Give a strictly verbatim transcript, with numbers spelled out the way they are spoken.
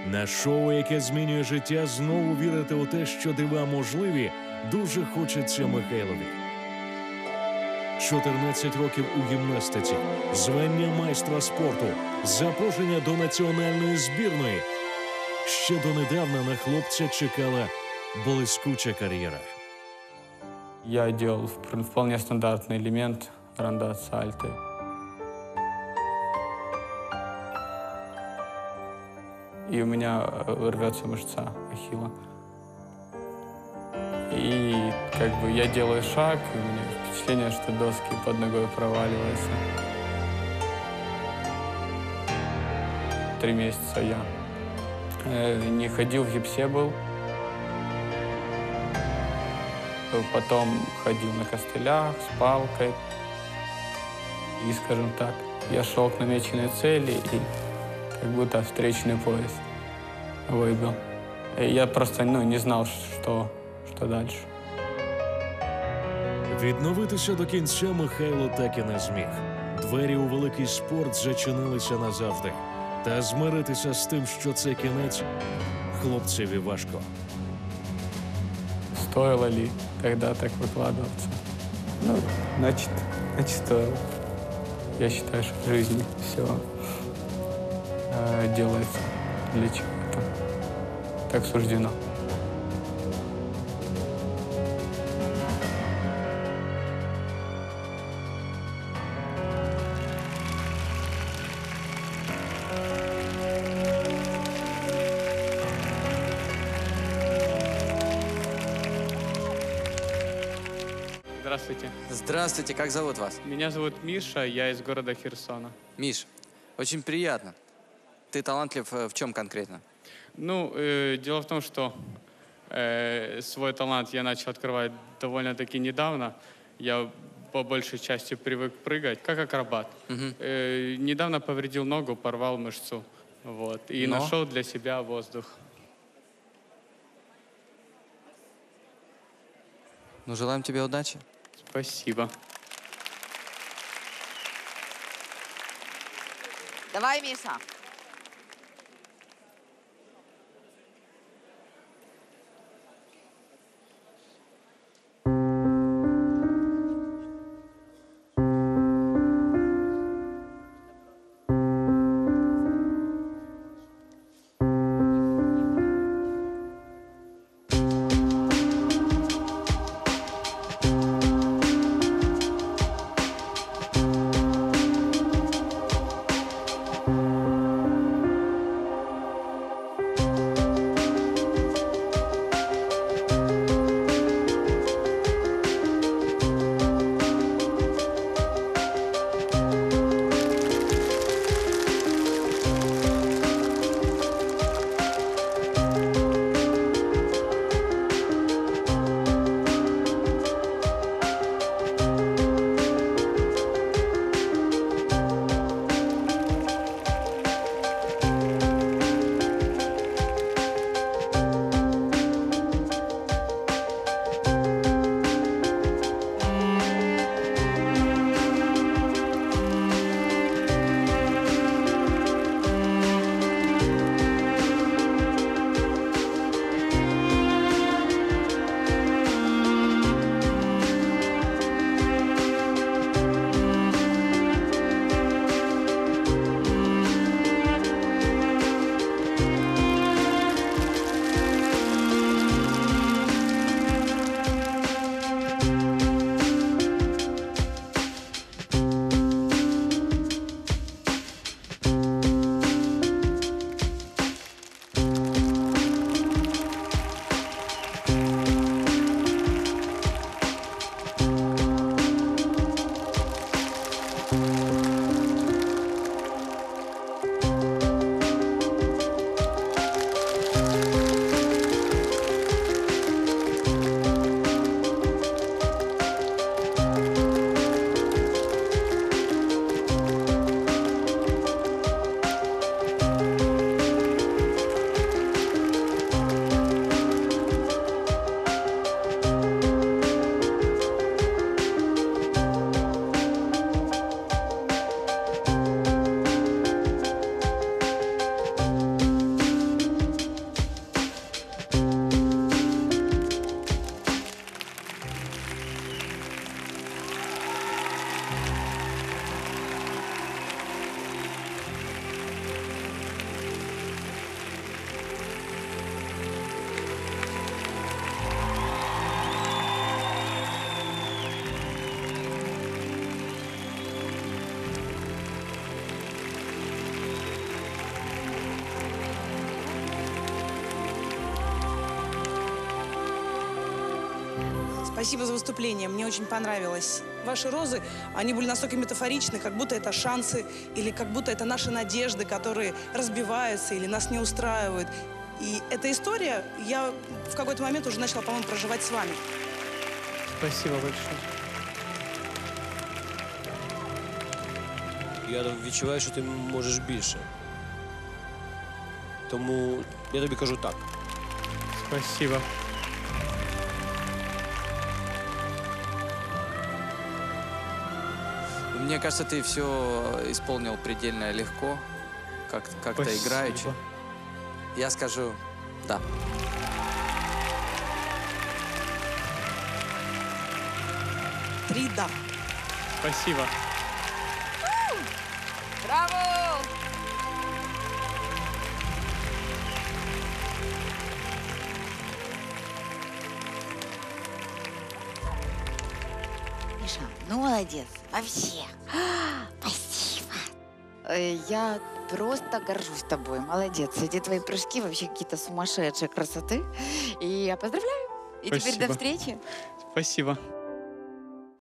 На шоу, яке змінює життя, знову вірити у те, що дива можливі, дуже хочеться Михайлові. чотирнадцять років у гімнастиці, звання майстра спорту, запрошення до національної збірної. Ще донедавна на хлопця чекала блискуча кар'єра. Я делал вполне стандартный элемент рандат сальто. И у меня рвется мышца ахилла. И как бы я делаю шаг, и у меня впечатление, что доски под ногой проваливаются. Три месяца я не ходил, в гипсе был. Потом ходил на костылях с палкой. И, скажем так, я шел к намеченной цели и как будто встречный поезд выбил. И я просто ну, не знал, что, что дальше. Відновитися до кінця Михайло так і не зміг. Двері у великий спорт зачинилися назавжди. Та змиритися з тим, що це кінець, хлопцеві важко. Стоило ли тогда так выкладываться? Ну, значит, значит, стоило. Я считаю, что в жизни все э, делается для чего-то. Так суждено. Здравствуйте. Здравствуйте, как зовут вас? Меня зовут Миша, я из города Херсона. Миш, очень приятно. Ты талантлив в чем конкретно? Ну, э, дело в том, что э, свой талант я начал открывать довольно-таки недавно. Я по большей части привык прыгать, как акробат. Угу. Э, недавно повредил ногу, порвал мышцу. Вот, и Но? нашел для себя воздух. Ну, желаем тебе удачи. Спасибо. Давай, Миша. Спасибо за выступление, мне очень понравилось. Ваши розы, они были настолько метафоричны, как будто это шансы, или как будто это наши надежды, которые разбиваются или нас не устраивают. И эта история, я в какой-то момент уже начала, по-моему, проживать с вами. Спасибо большое. Я відчуваю, що ти можеш більше. Тому я тобі кажу так. Спасибо. Мне кажется, ты все исполнил предельно легко, как- как-то Спасибо. играючи. Я скажу «да». Три «да». Спасибо. Браво! Миша, ну молодец, вообще. Спасибо. Э, Я просто горжусь тобой, молодец. Эти твои прыжки вообще какие-то сумасшедшие красоты. И я поздравляю. И теперь Спасибо. до встречи. Спасибо.